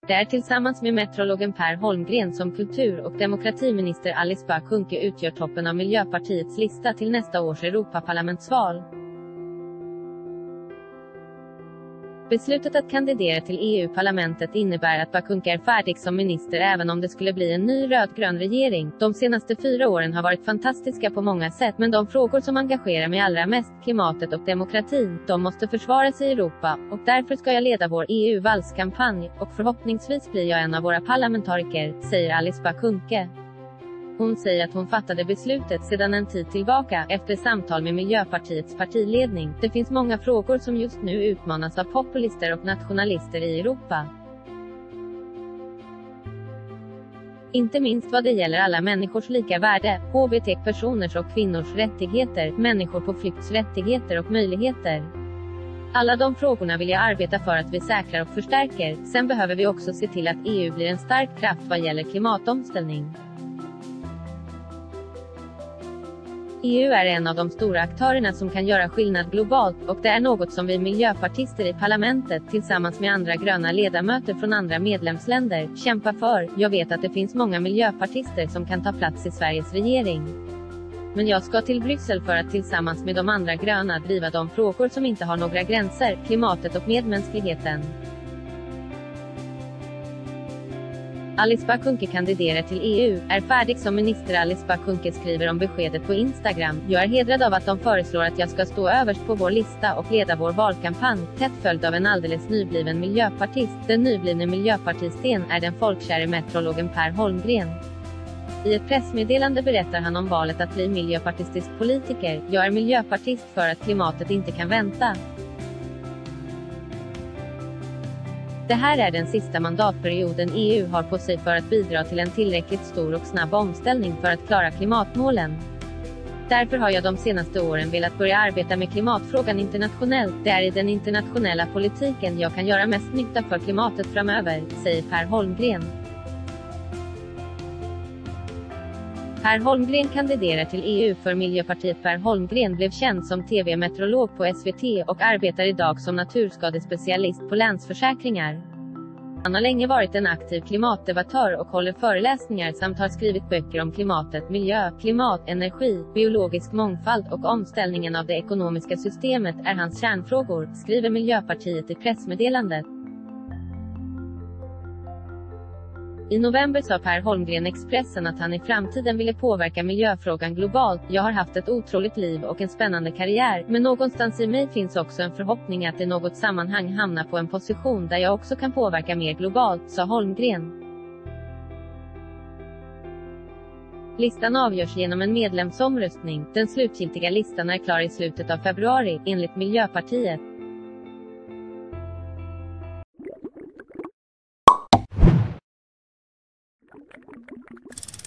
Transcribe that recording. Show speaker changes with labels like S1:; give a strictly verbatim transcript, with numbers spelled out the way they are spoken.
S1: Det är tillsammans med meteorologen Per Holmgren som kultur- och demokratiminister Alice Bah Kuhnke utgör toppen av Miljöpartiets lista till nästa års Europaparlamentsval. Beslutet att kandidera till E U-parlamentet innebär att Bah Kuhnke är färdig som minister även om det skulle bli en ny rödgrön regering. De senaste fyra åren har varit fantastiska på många sätt, men de frågor som engagerar mig allra mest, klimatet och demokratin, de måste försvaras i Europa, och därför ska jag leda vår E U-valskampanj, och förhoppningsvis blir jag en av våra parlamentariker, säger Alice Bah Kuhnke. Hon säger att hon fattade beslutet sedan en tid tillbaka, efter samtal med Miljöpartiets partiledning. Det finns många frågor som just nu utmanas av populister och nationalister i Europa. Inte minst vad det gäller alla människors lika värde, H B T-personers och kvinnors rättigheter, människor på flykts rättigheter och möjligheter. Alla de frågorna vill jag arbeta för att vi säkrar och förstärker. Sen behöver vi också se till att E U blir en stark kraft vad gäller klimatomställning. E U är en av de stora aktörerna som kan göra skillnad globalt, och det är något som vi miljöpartister i parlamentet, tillsammans med andra gröna ledamöter från andra medlemsländer, kämpar för. Jag vet att det finns många miljöpartister som kan ta plats i Sveriges regering. Men jag ska till Bryssel för att tillsammans med de andra gröna driva de frågor som inte har några gränser, klimatet och medmänskligheten. Alice Bah Kuhnke kandiderar till E U, är färdig som minister. Alice Bah Kuhnke skriver om beskedet på Instagram: Jag är hedrad av att de föreslår att jag ska stå överst på vår lista och leda vår valkampanj, tätt följd av en alldeles nybliven miljöpartist. Den nyblivne miljöpartisten är den folkkäre meteorologen Per Holmgren. I ett pressmeddelande berättar han om valet att bli miljöpartistisk politiker. Jag är miljöpartist för att klimatet inte kan vänta. Det här är den sista mandatperioden E U har på sig för att bidra till en tillräckligt stor och snabb omställning för att klara klimatmålen. Därför har jag de senaste åren velat börja arbeta med klimatfrågan internationellt. Det är i den internationella politiken jag kan göra mest nytta för klimatet framöver, säger Per Holmgren. Per Holmgren kandiderar till E U för Miljöpartiet. Per Holmgren blev känd som T V-meteorolog på S V T och arbetar idag som naturskadespecialist på Länsförsäkringar. Han har länge varit en aktiv klimatdebattör och håller föreläsningar samt har skrivit böcker om klimatet, miljö, klimat, energi, biologisk mångfald och omställningen av det ekonomiska systemet är hans kärnfrågor, skriver Miljöpartiet i pressmeddelandet. I november sa Per Holmgren Expressen att han i framtiden ville påverka miljöfrågan globalt. Jag har haft ett otroligt liv och en spännande karriär, men någonstans i mig finns också en förhoppning att i något sammanhang hamna på en position där jag också kan påverka mer globalt, sa Holmgren. Listan avgörs genom en medlemsomröstning. Den slutgiltiga listan är klar i slutet av februari, enligt Miljöpartiet.
S2: You